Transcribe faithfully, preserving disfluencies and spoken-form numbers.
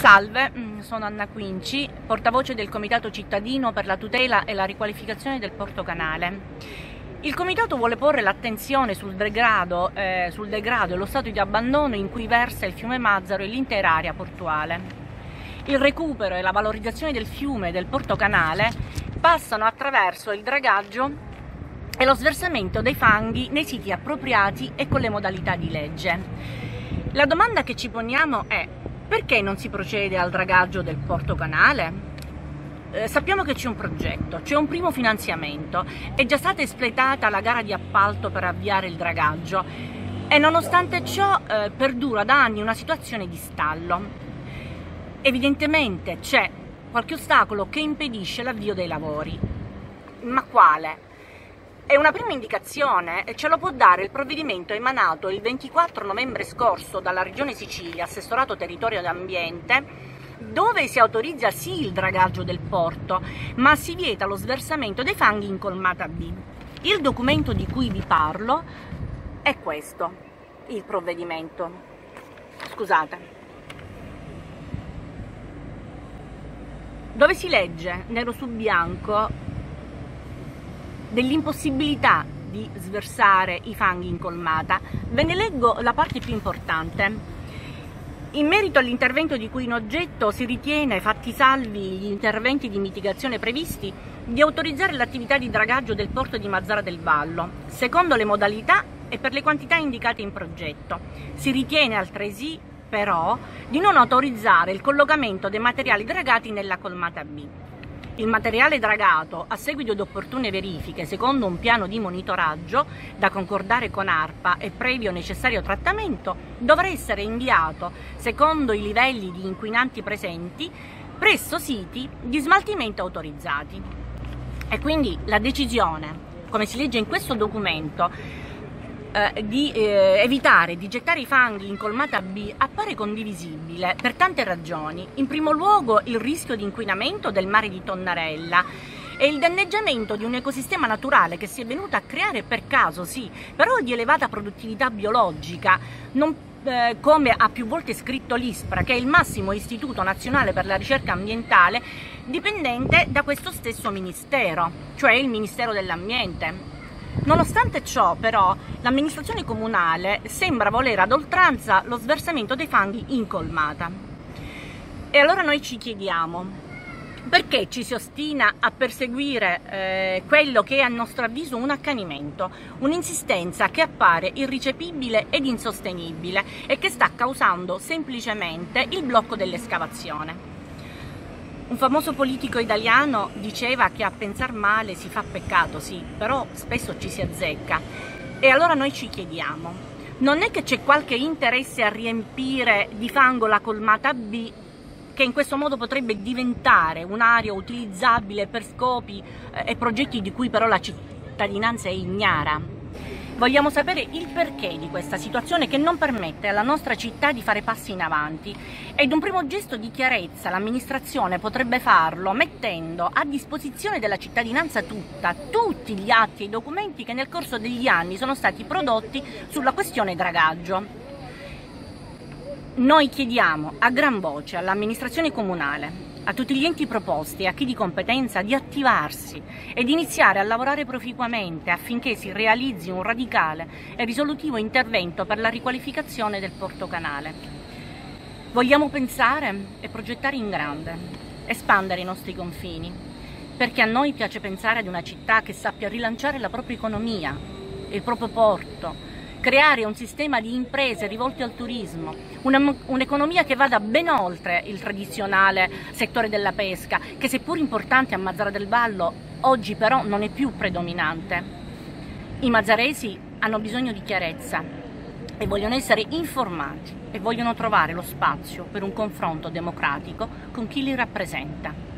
Salve, sono Anna Quinci, portavoce del Comitato Cittadino per la tutela e la riqualificazione del Porto Canale. Il Comitato vuole porre l'attenzione sul degrado, eh, sul degrado e lo stato di abbandono in cui versa il fiume Mazzaro e l'intera area portuale. Il recupero e la valorizzazione del fiume e del Porto Canale passano attraverso il dragaggio e lo sversamento dei fanghi nei siti appropriati e con le modalità di legge. La domanda che ci poniamo è: perché non si procede al dragaggio del Porto Canale? Eh, sappiamo che c'è un progetto, c'è un primo finanziamento, è già stata espletata la gara di appalto per avviare il dragaggio e nonostante ciò eh, perdura da anni una situazione di stallo. Evidentemente c'è qualche ostacolo che impedisce l'avvio dei lavori. Ma quale? E una prima indicazione ce lo può dare il provvedimento emanato il ventiquattro novembre scorso dalla Regione Sicilia, Assessorato Territorio ed Ambiente, dove si autorizza sì il dragaggio del porto, ma si vieta lo sversamento dei fanghi in colmata B. Il documento di cui vi parlo è questo, il provvedimento. Scusate. Dove si legge nero su bianco dell'impossibilità di sversare i fanghi in colmata. Ve ne leggo la parte più importante. In merito all'intervento di cui in oggetto si ritiene, fatti salvi gli interventi di mitigazione previsti, di autorizzare l'attività di dragaggio del porto di Mazara del Vallo, secondo le modalità e per le quantità indicate in progetto. Si ritiene altresì, però, di non autorizzare il collocamento dei materiali dragati nella colmata B. Il materiale dragato, a seguito di opportune verifiche secondo un piano di monitoraggio da concordare con ARPA e previo necessario trattamento, dovrà essere inviato, secondo i livelli di inquinanti presenti, presso siti di smaltimento autorizzati. E quindi la decisione, come si legge in questo documento, Eh, di eh, evitare di gettare i fanghi in colmata B appare condivisibile per tante ragioni. In primo luogo il rischio di inquinamento del mare di Tonnarella e il danneggiamento di un ecosistema naturale che si è venuto a creare per caso, sì, però di elevata produttività biologica, non, eh, come ha più volte scritto l'ISPRA, che è il massimo istituto nazionale per la ricerca ambientale dipendente da questo stesso Ministero, cioè il Ministero dell'Ambiente. Nonostante ciò, però, l'amministrazione comunale sembra voler ad oltranza lo sversamento dei fanghi in colmata. E allora noi ci chiediamo: perché ci si ostina a perseguire eh, quello che è a nostro avviso un accanimento, un'insistenza che appare irricepibile ed insostenibile e che sta causando semplicemente il blocco dell'escavazione? Un famoso politico italiano diceva che a pensar male si fa peccato, sì, però spesso ci si azzecca. E allora noi ci chiediamo: non è che c'è qualche interesse a riempire di fango la colmata B, che in questo modo potrebbe diventare un'area utilizzabile per scopi eh, e progetti di cui però la cittadinanza è ignara? Vogliamo sapere il perché di questa situazione che non permette alla nostra città di fare passi in avanti, ed un primo gesto di chiarezza l'amministrazione potrebbe farlo mettendo a disposizione della cittadinanza tutta tutti gli atti e i documenti che nel corso degli anni sono stati prodotti sulla questione dragaggio. Noi chiediamo a gran voce all'amministrazione comunale, a tutti gli enti proposti e a chi di competenza di attivarsi ed iniziare a lavorare proficuamente affinché si realizzi un radicale e risolutivo intervento per la riqualificazione del Porto Canale. Vogliamo pensare e progettare in grande, espandere i nostri confini, perché a noi piace pensare ad una città che sappia rilanciare la propria economia, il proprio porto, creare un sistema di imprese rivolte al turismo, un'economia che vada ben oltre il tradizionale settore della pesca, che seppur importante a Mazara del Vallo, oggi però non è più predominante. I mazzaresi hanno bisogno di chiarezza e vogliono essere informati e vogliono trovare lo spazio per un confronto democratico con chi li rappresenta.